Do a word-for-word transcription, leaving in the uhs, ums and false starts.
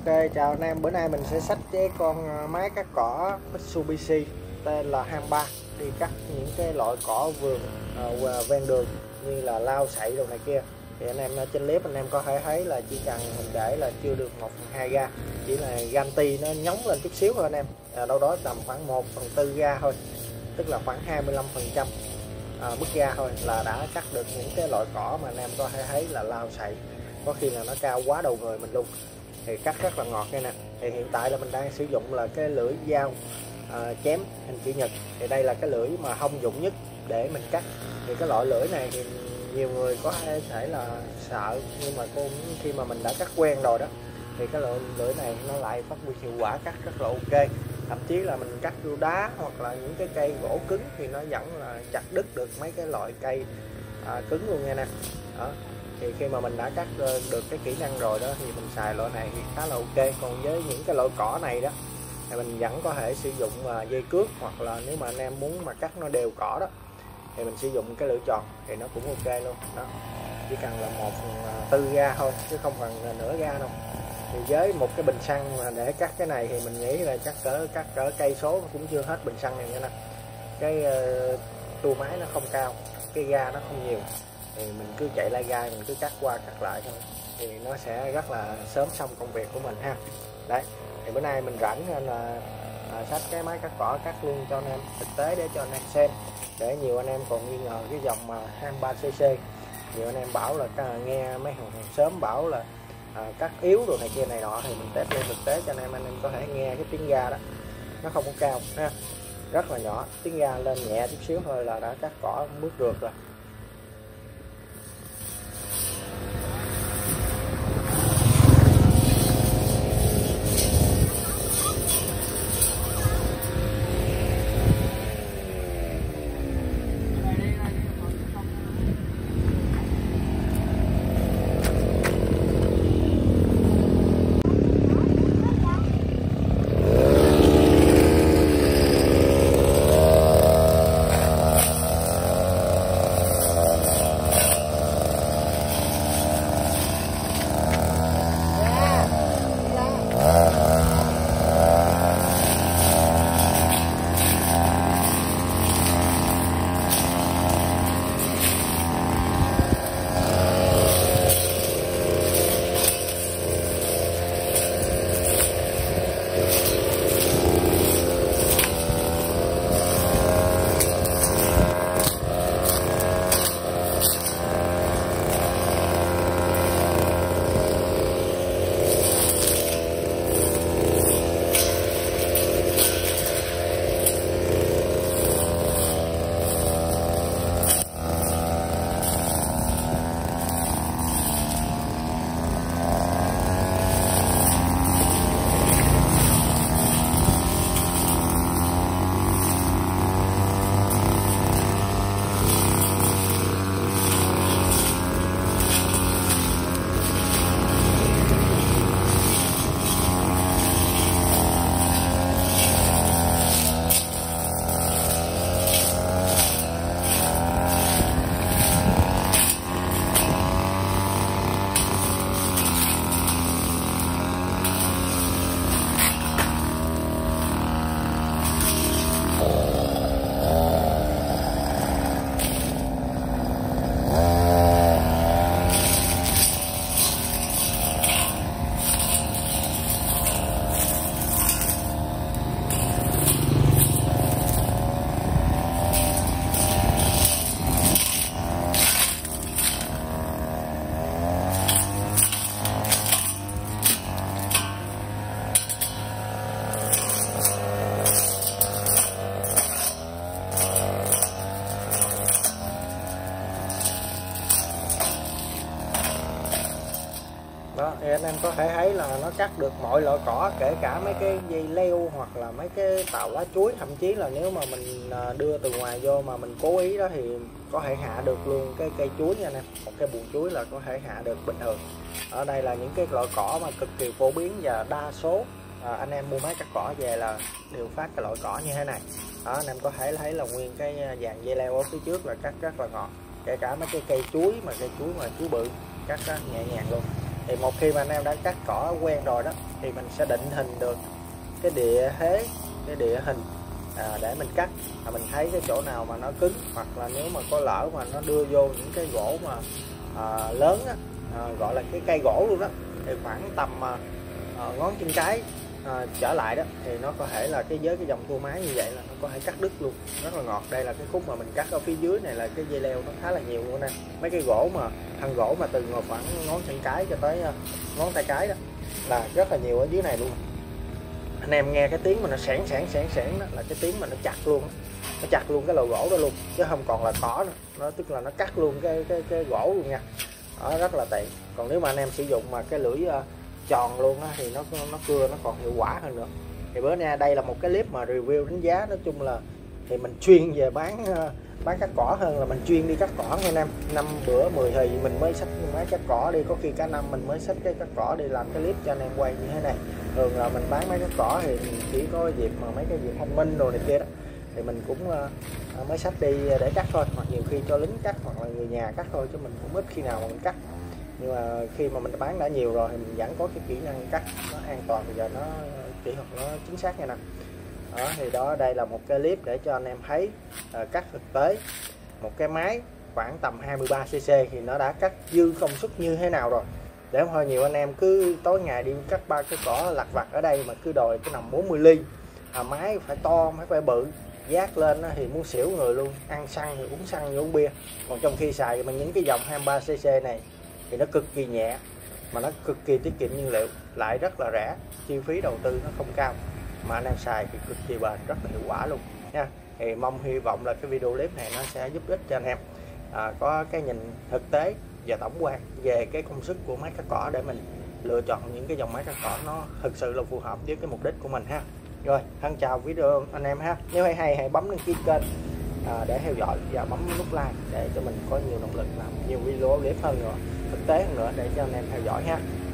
Ok, chào anh em, bữa nay mình sẽ xách cái con máy cắt cỏ Mitsubishi tên là hai ba đi cắt những cái loại cỏ vườn uh, ven đường như là lau sậy đồ này kia. Thì anh em trên clip anh em có thể thấy là chỉ cần mình để là chưa được một phần hai ga, chỉ là ganti nó nhóng lên chút xíu thôi anh em, à, đâu đó tầm khoảng một phần tư ga thôi, tức là khoảng hai mươi lăm phần trăm à, mức ga thôi là đã cắt được những cái loại cỏ mà anh em có thể thấy là lau sậy, có khi là nó cao quá đầu người mình luôn, thì cắt rất là ngọt đây nè. Thì hiện tại là mình đang sử dụng là cái lưỡi dao à, chém hình chữ nhật, thì đây là cái lưỡi mà thông dụng nhất để mình cắt. Thì cái loại lưỡi này thì nhiều người có thể là sợ, nhưng mà cũng khi mà mình đã cắt quen rồi đó thì cái loại lưỡi này nó lại phát huy hiệu quả cắt rất là ok. Thậm chí là mình cắt vô đá hoặc là những cái cây gỗ cứng thì nó vẫn là chặt đứt được mấy cái loại cây à, cứng luôn nha nè. Đó, thì khi mà mình đã cắt được cái kỹ năng rồi đó thì mình xài loại này thì khá là ok. Còn với những cái loại cỏ này đó thì mình vẫn có thể sử dụng dây cước, hoặc là nếu mà anh em muốn mà cắt nó đều cỏ đó thì mình sử dụng cái lưỡi tròn thì nó cũng ok luôn đó. Chỉ cần là một phần tư ga thôi chứ không cần nửa ga đâu. Thì với một cái bình xăng mà để cắt cái này thì mình nghĩ là chắc cỡ cắt cỡ cây số cũng chưa hết bình xăng này nha nè. Cái uh, tua máy nó không cao, cái ga nó không nhiều, thì mình cứ chạy lai gai, mình cứ cắt qua cắt lại thôi thì nó sẽ rất là sớm xong công việc của mình ha. Đấy, thì bữa nay mình rảnh nên là à, xách cái máy cắt cỏ cắt luôn cho anh em thực tế để cho anh em xem, để nhiều anh em còn nghi ngờ cái dòng mà hai ba cc. Nhiều anh em bảo là nghe mấy hàng, hàng sớm bảo là à, cắt yếu rồi này kia này nọ, thì mình test lên thực tế cho anh em anh em có thể nghe cái tiếng ga đó nó không có cao ha, rất là nhỏ, tiếng ga lên nhẹ chút xíu thôi là đã cắt cỏ bước được rồi. Đó, thì anh em có thể thấy là nó cắt được mọi loại cỏ, kể cả mấy cái dây leo hoặc là mấy cái tàu lá chuối. Thậm chí là nếu mà mình đưa từ ngoài vô mà mình cố ý đó thì có thể hạ được luôn cái cây chuối nha anh em. Một cái buồng chuối là có thể hạ được bình thường. Ở đây là những cái loại cỏ mà cực kỳ phổ biến, và đa số à, anh em mua máy cắt cỏ về là đều phát cái loại cỏ như thế này. Đó, anh em có thể thấy là nguyên cái dàn dây leo ở phía trước là cắt rất là ngọt, kể cả mấy cái cây chuối mà cây chuối mà chuối bự cắt nhẹ nhàng luôn. Thì một khi mà anh em đã cắt cỏ quen rồi đó thì mình sẽ định hình được cái địa thế, cái địa hình à, để mình cắt. À, mình thấy cái chỗ nào mà nó cứng, hoặc là nếu mà có lỡ mà nó đưa vô những cái gỗ mà à, lớn á, à, gọi là cái cây gỗ luôn đó, thì khoảng tầm à, à, ngón chân cái à, trở lại đó thì nó có thể là cái với cái dòng tua máy như vậy là nó có thể cắt đứt luôn, rất là ngọt. Đây là cái khúc mà mình cắt ở phía dưới này là cái dây leo nó khá là nhiều luôn nè, mấy cái gỗ mà thân gỗ mà từ khoảng ngón chân cái cho tới uh, ngón tay cái đó là rất là nhiều ở dưới này luôn. Anh em nghe cái tiếng mà nó sảng sảng sảng sảng đó là cái tiếng mà nó chặt luôn, nó chặt luôn cái lò gỗ đó luôn, chứ không còn là cỏ nữa. Nó tức là nó cắt luôn cái cái cái gỗ luôn nha, đó rất là tiện. Còn nếu mà anh em sử dụng mà cái lưỡi uh, tròn luôn á thì nó nó cưa nó còn hiệu quả hơn nữa. Thì bữa nay đây là một cái clip mà review đánh giá, nói chung là thì mình chuyên về bán uh, bán cắt cỏ hơn là mình chuyên đi cắt cỏ nha anh em. Năm bữa mười thì mình mới xách máy cắt cỏ đi, có khi cả năm mình mới xách cái cắt cỏ đi làm cái clip cho anh em quay như thế này. Thường là mình bán máy cắt cỏ thì mình chỉ có dịp mà mấy cái dịp thanh minh rồi này kia đó thì mình cũng uh, mới xách đi để cắt thôi, hoặc nhiều khi cho lính cắt hoặc là người nhà cắt thôi, chứ mình cũng ít khi nào mà mình cắt. Nhưng mà khi mà mình bán đã nhiều rồi thì mình vẫn có cái kỹ năng cắt nó an toàn, bây giờ nó kỹ thuật nó chính xác nha nè. Đó thì đó, đây là một cái clip để cho anh em thấy uh, cắt thực tế một cái máy khoảng tầm hai mươi ba xê xê thì nó đã cắt dư công suất như thế nào rồi. Để không thôi nhiều anh em cứ tối ngày đi cắt ba cái cỏ lặt vặt ở đây mà cứ đòi cái nòng bốn mươi ly, à, máy phải to, máy phải bự, giác lên thì muốn xỉu người luôn. Ăn xăng thì uống xăng như uống bia, còn trong khi xài mà những cái dòng hai mươi ba xê xê này thì nó cực kỳ nhẹ mà nó cực kỳ tiết kiệm nhiên liệu, lại rất là rẻ, chi phí đầu tư nó không cao mà anh em xài thì cực kỳ bền, rất là hiệu quả luôn nha. Thì mong hy vọng là cái video clip này nó sẽ giúp ích cho anh em à, có cái nhìn thực tế và tổng quan về cái công suất của máy cắt cỏ để mình lựa chọn những cái dòng máy cắt cỏ nó thực sự là phù hợp với cái mục đích của mình ha. Rồi, thân chào video anh em ha. Nếu hay hay hãy bấm đăng ký kênh à, để theo dõi và bấm nút like để cho mình có nhiều động lực làm nhiều video clip hơn nữa, thực tế hơn nữa để cho anh em theo dõi ha.